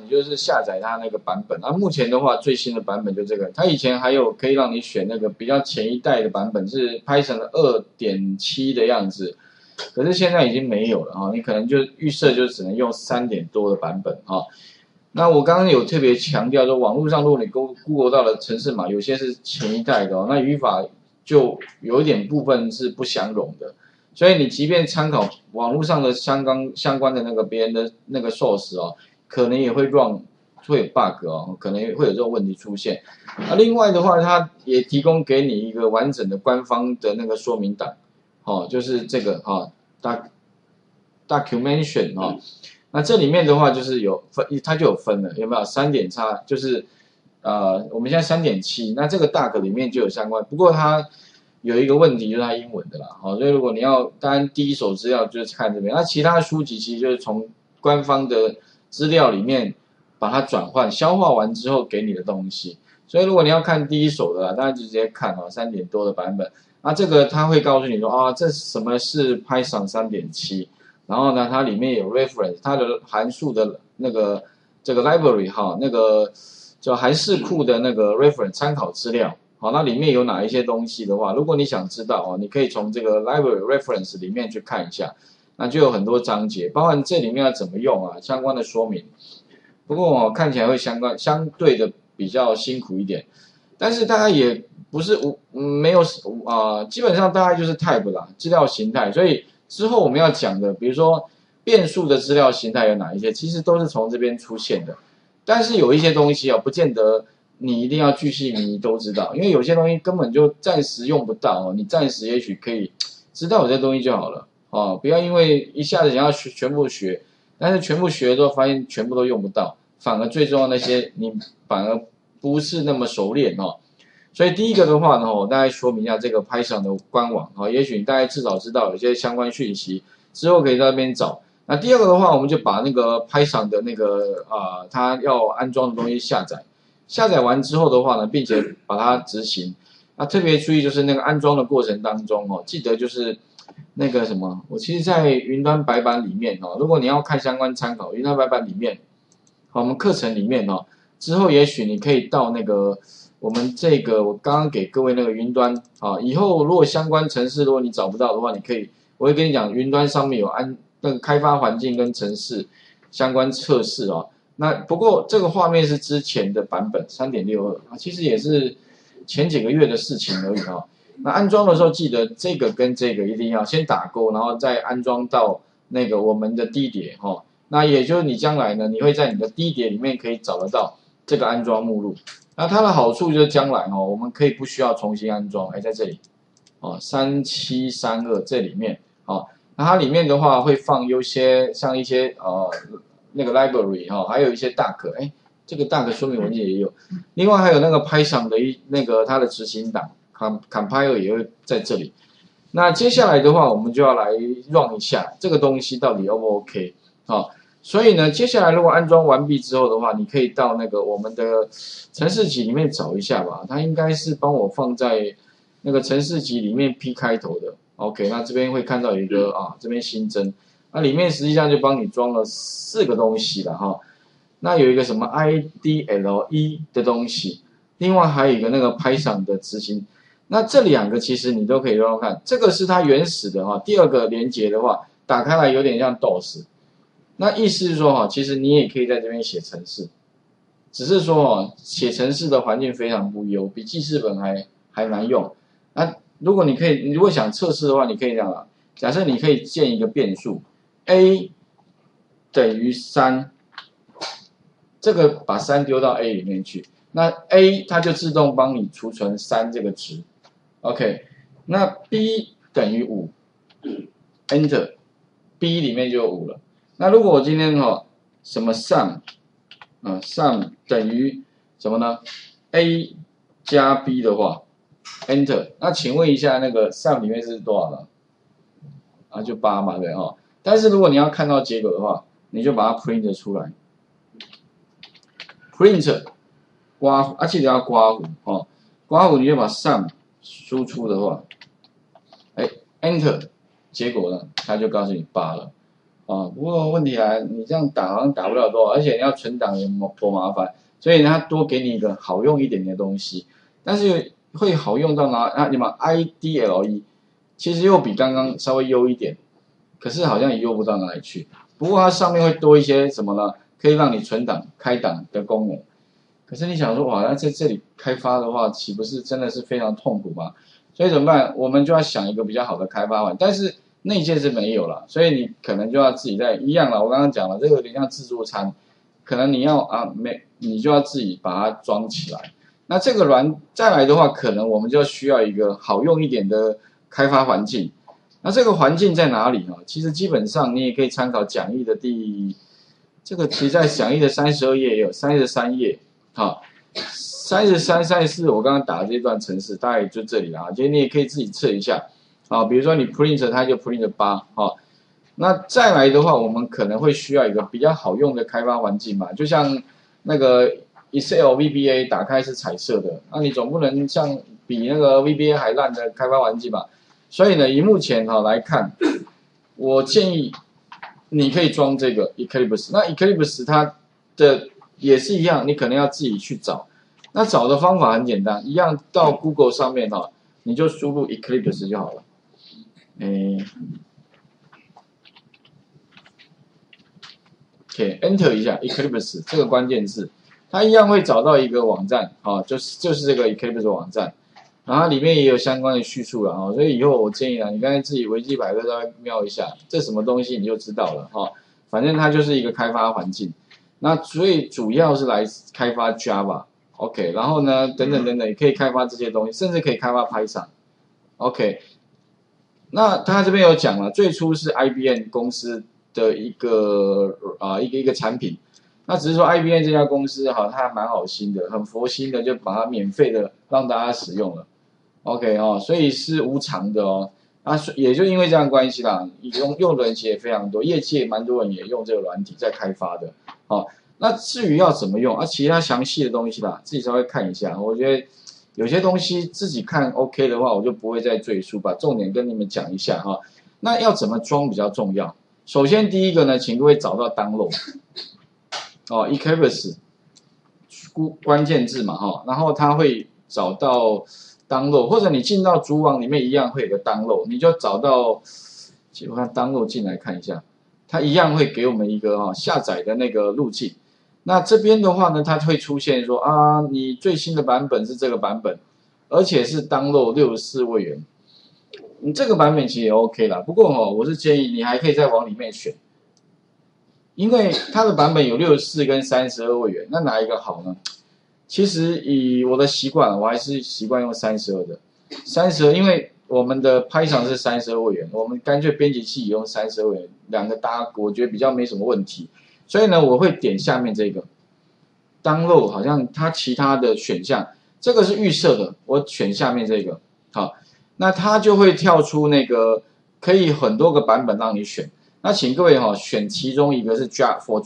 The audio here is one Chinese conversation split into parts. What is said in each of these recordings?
就是下载它那个版本。那目前的话，最新的版本就这个。它以前还有可以让你选那个比较前一代的版本，是Python 的2.7的样子，可是现在已经没有了哈。你可能就预设就只能用3点多的版本哈。那我刚刚有特别强调说，网络上如果你 Google 到的程式码，有些是前一代的哦，那语法就有一点部分是不相容的。所以你即便参考网络上的相关的那个别人的那个 source 哦，可能也会有 bug 哦，可能会有这种问题出现。那另外的话，它也提供给你一个完整的官方的那个说明档，哦，就是这个哈、documentation 哈、那这里面的话就是有分，它就有分了，有没有3点叉？就是我们现在3.7，那这个 doc 里面就有相关，不过它有一个问题，就是它英文的啦，好，所以如果你要当然第一手资料就是看这边，那其他的书籍其实就是从官方的资料里面把它转换消化完之后给你的东西，所以如果你要看第一手的啦，当然就直接看哦3点多的版本，那这个它会告诉你说啊，这什么是 Python 3.7，然后呢它里面有 reference， 它的函数的那个这个 library 哈，那个叫函式库的那个 reference 参考资料。好，那里面有哪一些东西的话，如果你想知道哦，你可以从这个 library reference 里面去看一下，那就有很多章节，包含这里面要怎么用啊，相关的说明。不过哦，看起来会相对的比较辛苦一点，但是大家也不是没有基本上大概就是 type 啦，资料形态。所以之后我们要讲的，比如说变数的资料形态有哪一些，其实都是从这边出现的。但是有一些东西啊，不见得你一定要巨细靡遗都知道，因为有些东西根本就暂时用不到哦。你暂时也许可以知道有些东西就好了哦，不要因为一下子想要全部学，但是全部学了之后发现全部都用不到，反而最重要的那些你反而不是那么熟练哦。所以第一个的话呢，我大概说明一下这个 Python 的官网啊，也许你大概至少知道有些相关讯息，之后可以在那边找。那第二个的话，我们就把那个 Python 的那个它要安装的东西下载完之后的话呢，并且把它执行。那特别注意就是那个安装的过程当中哦，记得就是那个什么，我其实在云端白板里面哦，如果你要看相关参考，云端白板里面，好，我们课程里面哦，之后也许你可以到那个我们这个我刚刚给各位那个云端啊，以后如果相关程式如果你找不到的话，你可以，我会跟你讲，云端上面有那个开发环境跟程式相关测试哦。那不过这个画面是之前的版本3.62啊，其实也是前几个月的事情而已哦。那安装的时候记得这个跟这个一定要先打勾，然后再安装到那个我们的低碟哦。那也就是你将来呢，你会在你的低碟里面可以找得到这个安装目录。那它的好处就是将来哦，我们可以不需要重新安装，在这里哦，3732这里面哦。那它里面的话会放像一些那个 library 哈、还有一些 doc， 这个 doc 说明文件也有。另外还有那个 Python 的那个它的执行档 compile 也会在这里。那接下来的话，我们就要来 run 一下这个东西到底 O 不 OK 好。所以呢，接下来如果安装完毕之后的话，你可以到那个我们的程式集里面找一下吧。它应该是帮我放在那个程式集里面 P 开头的。OK， 那这边会看到有一个这边新增，那里面实际上就帮你装了4个东西了哈。那有一个什么 IDLE 的东西，另外还有一个那个 Python 的执行。那这2个其实你都可以用用看，这个是它原始的哈。第二个连接的话，打开来有点像 DOS。那意思是说其实你也可以在这边写程式，只是说写程式的环境非常不优，比记事本还难用。那如果你如果想测试的话，你可以这样啊，假设你可以建一个变数 a 等于3，这个把3丢到 a 里面去，那 a 它就自动帮你储存3这个值 ，OK， 那 b 等于5 ，Enter， b 里面就有5了。那如果我今天什么 sum sum 等于什么呢 ？a 加 b 的话 ，Enter。那请问一下，那个 sum 里面是多少呢？就8嘛，对哈。但是如果你要看到结果的话，你就把它 print 出来 ，print 刮胡，记得要刮胡哦。刮胡你就把 sum 输出的话，Enter， 结果呢，它就告诉你8了。 啊。不过问题来，你这样打好像打不了多少，而且你要存档也多麻烦，所以呢，它多给你一个好用一点的东西，但是会好用到哪？啊，你们 IDLE 其实又比刚刚稍微优一点，可是好像也优不到哪里去。不过它上面会多一些什么呢？可以让你存档、开档的功能。可是你想说，哇，那在这里开发的话，岂不是真的是非常痛苦吗？所以怎么办？我们就要想一个比较好的开发环，但是内建是没有了，所以你可能就要自己在一样了。我刚刚讲了，这个有点像自助餐，可能你要你就要自己把它装起来。那这个再来的话，可能我们就需要一个好用一点的开发环境。那这个环境在哪里呢？其实基本上你也可以参考讲义的这个其实在讲义的32页也有33页。好，33、34，我刚刚打的这段程式大概就这里了啊。其实你也可以自己测一下啊，比如说你 print 它就 print 8啊。那再来的话，我们可能会需要一个比较好用的开发环境嘛，就像那个 Excel VBA 打开是彩色的，那你总不能像比那个 VBA 还烂的开发环境吧？所以呢，以目前来看，我建议你可以装这个 Eclipse。那 Eclipse 它的也是一样，你可能要自己去找。那找的方法很简单，一样到 Google 上面你就输入 Eclipse 就好了。Enter 一下 Eclipse 这个关键字，它一样会找到一个网站就是这个 Eclipse 网站，然后它里面也有相关的叙述了所以以后我建议你刚才自己维基百科稍微瞄一下，这什么东西你就知道了反正它就是一个开发环境。那所以主要是来开发 Java，OK， 然后呢，等等，也可以开发这些东西，甚至可以开发 Python，OK。那他这边有讲了，最初是 IBM 公司的一个产品，那只是说 IBM 这家公司它还蛮好心的，很佛心的，就把它免费的让大家使用了，OK 所以是无偿的也就因为这样关系啦，用的人其实也非常多，业界蛮多人也用这个软体在开发的。那至于要怎么用其他详细的东西啦，自己稍微看一下。我觉得有些东西自己看 OK 的话，我就不会再赘述，把重点跟你们讲一下那要怎么装比较重要？首先第一个呢，请各位找到 download Eclipse 关键字嘛然后它会找到 download， 或者你进到主网里面一样会有个 download， 你就找到，我看 download 进来看一下，它一样会给我们一个下载的那个路径。那这边的话呢，它会出现说你最新的版本是这个版本，而且是 download 64位元，你这个版本其实也 OK 啦。不过我是建议你还可以再往里面选，因为它的版本有64跟32位元，那哪一个好呢？其实以我的习惯，我还是习惯用32的。32，因为我们的 Python 是32位元，我们干脆编辑器也用32位元，两个搭，我觉得比较没什么问题。所以呢，我会点下面这个 download， 好像它其他的选项，这个是预设的，我选下面这个，好，那它就会跳出那个可以很多个版本让你选。那请各位选其中一个是 for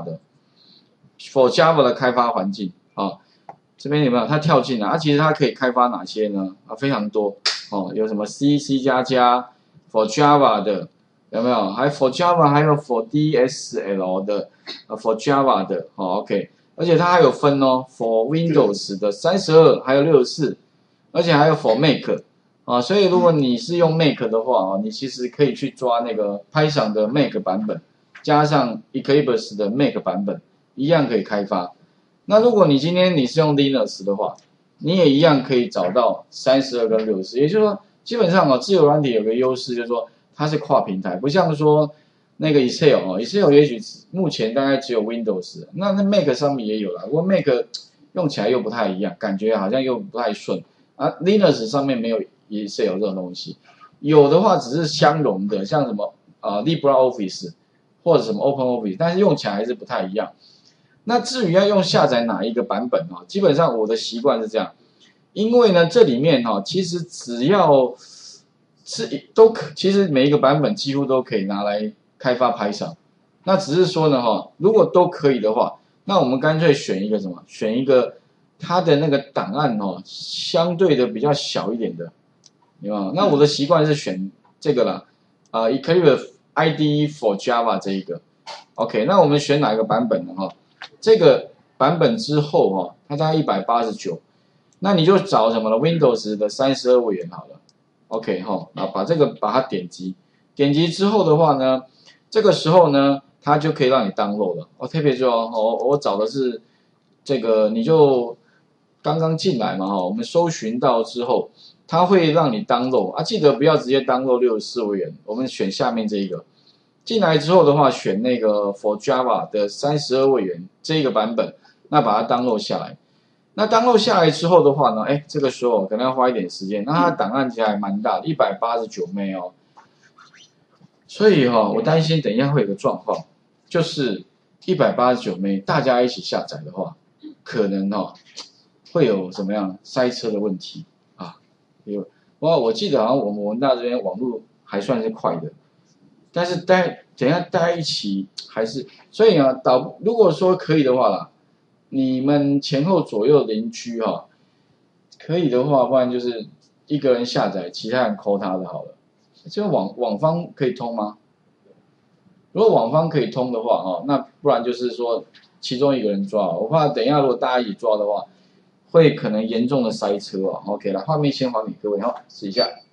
Java 的开发环境这边有没有？它跳进来其实它可以开发哪些呢？非常多有什么 C、C++、for Java 的。有没有？还 for Java， 还有 for DSL 的，for Java 的，OK， 而且它还有分for Windows 的32，还有64，而且还有 for Mac， 所以如果你是用 Mac 的话你其实可以去抓那个 Python 的 Mac 版本，加上 Eclipse 的 Mac 版本，一样可以开发。那如果你今天你是用 Linux 的话，你也一样可以找到32跟64，也就是说，基本上自由软体有个优势，就是说。它是跨平台，不像说那个 Excel 也许目前大概只有 Windows， 那 Mac 上面也有啦，不过 Mac 用起来又不太一样，感觉好像又不太顺Linux 上面没有 Excel 这种东西，有的话只是相容的，像什么LibreOffice 或者什么 OpenOffice， 但是用起来还是不太一样。那至于要用下载哪一个版本基本上我的习惯是这样，因为呢这里面其实只要其实每一个版本几乎都可以拿来开发 Python， 那只是说呢如果都可以的话，那我们干脆选一个什么？选一个它的那个档案相对的比较小一点的，有没有？那我的习惯是选这个啦，Eclipse IDE for Java 这一个。OK， 那我们选哪个版本呢？这个版本之后它大概189，那你就找什么呢 ？Windows 的32位元好了。OK 那把它点击之后的话呢，这个时候呢，它就可以让你 download 了。特别注意我找的是这个，你就刚刚进来嘛我们搜寻到之后，它会让你 download 记得不要直接 download 64位元，我们选下面这一个。进来之后的话，选那个 For Java 的32位元这一个版本，那把它 download 下来。那 download 下来之后的话呢，这个时候可能要花一点时间。那它的档案其实还蛮大的，189 MB 所以我担心等一下会有个状况，就是189 MB 大家一起下载的话，可能会有什么样塞车的问题我记得好像我们文大这边网络还算是快的。但是等一下大家一起还是，所以如果说可以的话啦，你们前后左右邻居可以的话，不然就是一个人下载，其他人call他的好了。这个网方可以通吗？如果网方可以通的话那不然就是说其中一个人抓，我怕等一下如果大家一起抓的话，会可能严重的塞车OK， 来画面先还给各位试一下。